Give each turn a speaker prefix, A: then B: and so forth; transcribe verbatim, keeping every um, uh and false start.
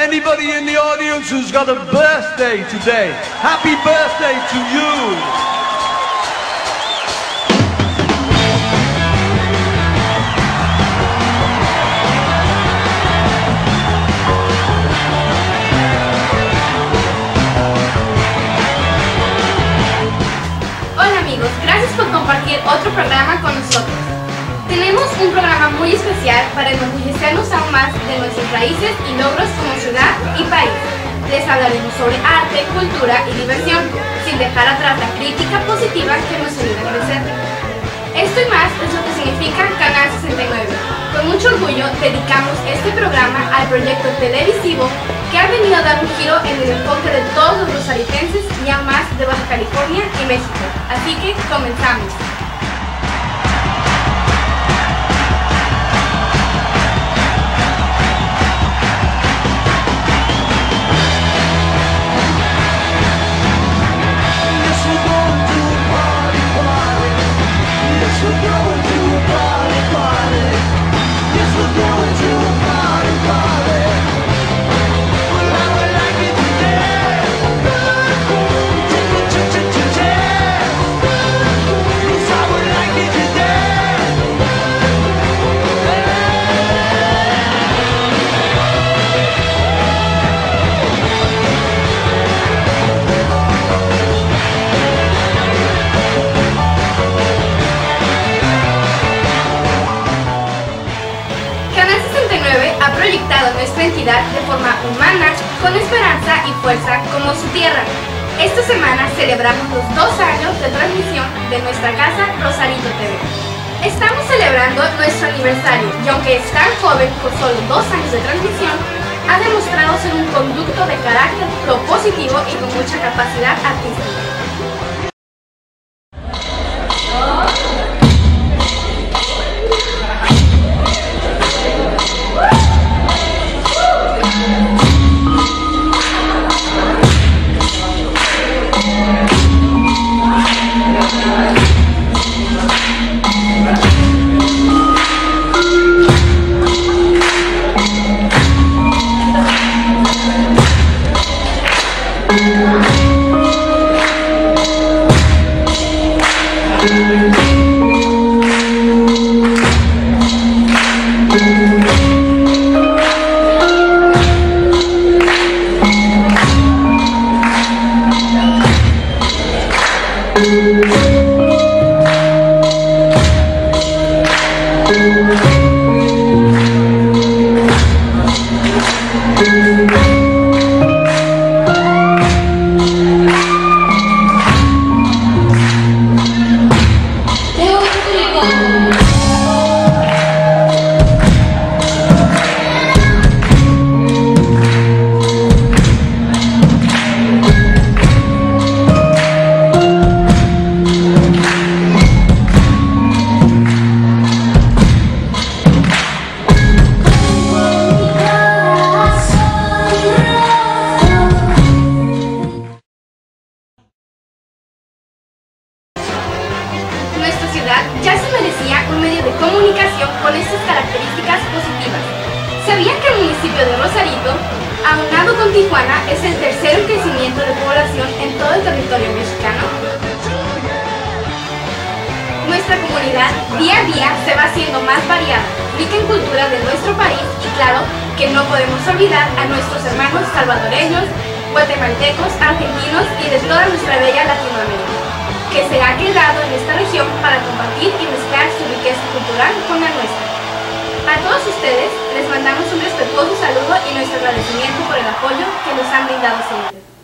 A: anybody in the audience who's got a birthday today? Happy birthday to you!
B: Hola amigos, gracias por compartir otro programa con nosotros. Tenemos un programa muy especial para enorgullecernos aún más de nuestras raíces y logros como ciudad y país. Les hablaremos sobre arte, cultura y diversión, sin dejar atrás la crítica positiva que nos ayuda a crecer. Esto y más es lo que significa Canal sesenta y nueve. Con mucho orgullo dedicamos este programa al proyecto televisivo que ha venido a dar un giro en el enfoque de todos los rosaritenses y aún más de Baja California y México. Así que comenzamos. Nuestra entidad de forma humana, con esperanza y fuerza como su tierra. Esta semana celebramos los dos años de transmisión de nuestra casa Rosarito T V. Estamos celebrando nuestro aniversario y aunque es tan joven, con solo dos años de transmisión, ha demostrado ser un conducto de carácter propositivo y con mucha capacidad artística. Nuestra ciudad ya se merecía un medio de comunicación con estas características positivas. ¿Sabían que el municipio de Rosarito, aunado con Tijuana, es el tercero en crecimiento de población en todo el territorio mexicano? Nuestra comunidad día a día se va haciendo más variada, rica en cultura de nuestro país y claro que no podemos olvidar a nuestros hermanos salvadoreños, guatemaltecos, argentinos y de toda nuestra bella Latinoamérica, que se ha quedado en esta región para compartir y mezclar su riqueza cultural con la nuestra. A todos ustedes les mandamos un respetuoso saludo y nuestro agradecimiento por el apoyo que nos han brindado siempre.